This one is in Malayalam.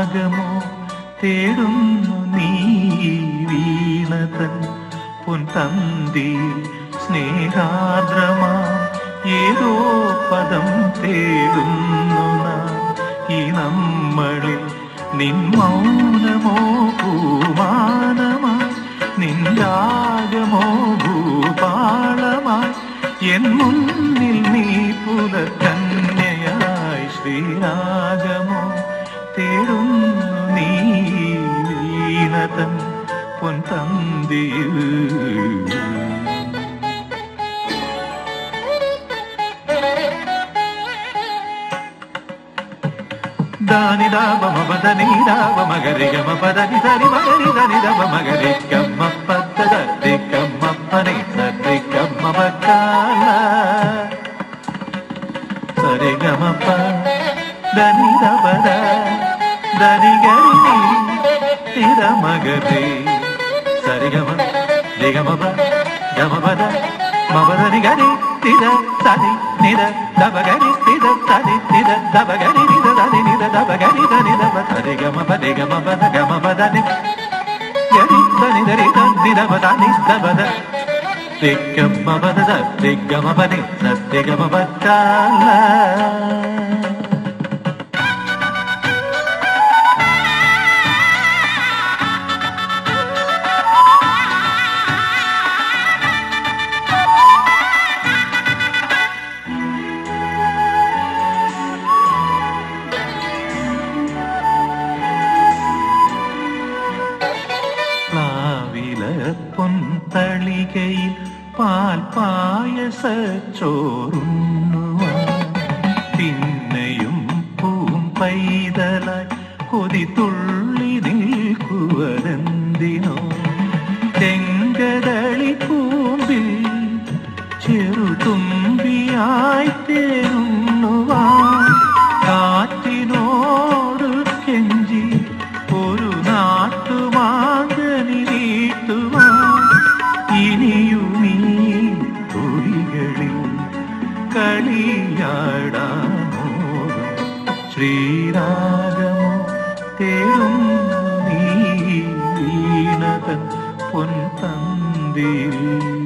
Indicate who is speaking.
Speaker 1: ശ്രീരാഗമോ തേടുന്നു നീ വീണതൻ പൊൻതന്തിയിൽ സ്നേഹാർദ്രമാ ഏതോ പദം തേടുന്നു നാം ഈ നമ്മളിൽ നിൻ മൗനമോ പൂമാനമായി നിൻ രാഗമോ ഭൂപാളമായി എൻ മുന്നിൽ നീ പുലർക്കന്യയായി ശ്രീരാഗമോ തേടുന്നു നീ വീണതൻ പൊൻതന്തിയിൽ ದಾನಿ ದಾವ ಮಪದನಿ ದಾವ ಮಗರಿ ಗಮ ಪದನಿ ಸರಿ ಮಗರಿ ಧನಿ ದವ ಮಗರಿ ಕಮ್ಮ ಪದ್ದದ ಕಮ್ಮ ಪನಿ ಸರಿ ಕಮ್ಮ ಬಕ್ಕಾಲ ಸರಿ ಗಮ ಪ ಧನಿ ದವದ ಧನಿ ಗರಿ ನಿರ ಮಗರಿ ಸರಿ ಗಮ ಗಮ ಪ ಗಮ ಪದ ಮಪದನಿ ಗರಿ ನಿದ ಸನಿ ನಿದ ದಬಗರಿ ನಿದ ಸನಿ ನಿದ ದಬಗರಿ ನಿದ ಧನಿ ನಿದ ದಬಗರಿ ಧನಿ ದಬ ಸರಿ ಗಮ ಪದೆ ಗಮ ಪದ ಗಮ ಪದನಿ ಗರಿ ಧನಿ ಧರಿ ಧನಿ ದಬ ಧನಿ ದಬದ ದಿಕ್ಕಮ ಪದದ ದಿಕ್ಕಮ ಪದಿ ಸತ್ಯ ಗಮ ಪತ್ತಾಲ പൊൻതളികയിൽ പാൽ പായസച്ചോറുണ്ണുവാൻ പിന്നെയും പൂം പൈതലായി കൊതി തുള്ളി നിൽക്കുവതെന്തിനോ തെങ്കതളി പൂമ്പിൽ ചെറുതുമ്പിയായി തേരുണ്ണുവാൻ കാറ്റിനോട് കെഞ്ചി ഒരു നാട്ടുമാങ്കനി വീട്ടുവാൻ ഇനിയുമീ തൊടികളിൽ കളിയാടാമോ ശ്രീരാഗമോ തേടുന്നു നീ വീണതൻ പൊൻതന്തിയിൽ